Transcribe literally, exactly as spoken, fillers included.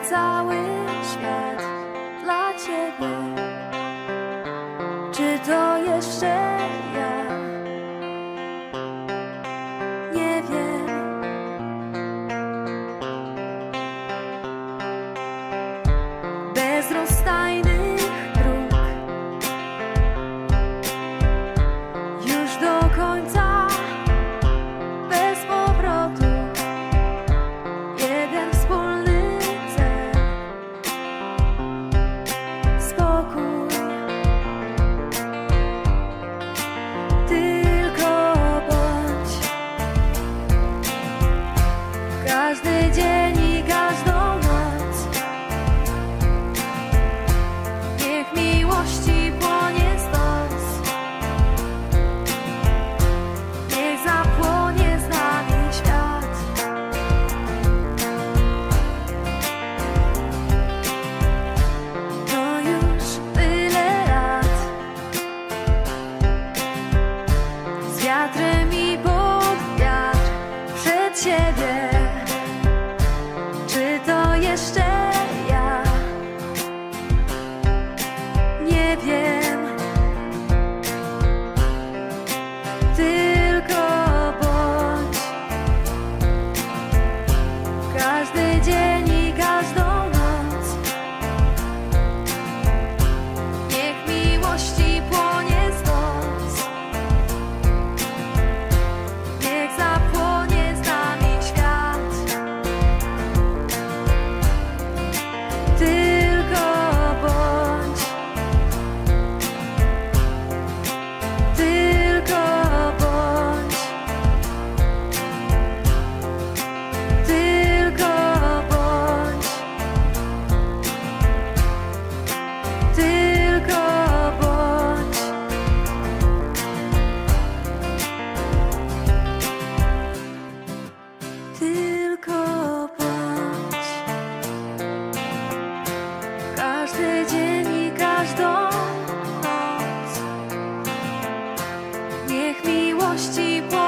cały świat dla Ciebie. Czy to jeszcze ja? Nie wiem. Bez rozstajnych dróg, już do końca, bez powrotu, jeden wspólny cel, spokój. Tylko bądź każdy dzień i każdą noc. Niech miłości płonie stos, niech zapłonie z nami świat. To już tyle lat, z wiatrem i pod wiatr, przed siebie. Czy to jeszcze ja? Nie wiem. Tylko bądź każdy dzień i każdą noc. Niech miłości płonie stos, niech zapłonie z nami świat. Tylko bądź, tylko bądź, tylko bądź, tylko bądź. Tylko bądź każdy dzień i każdą noc. Niech miłości płonie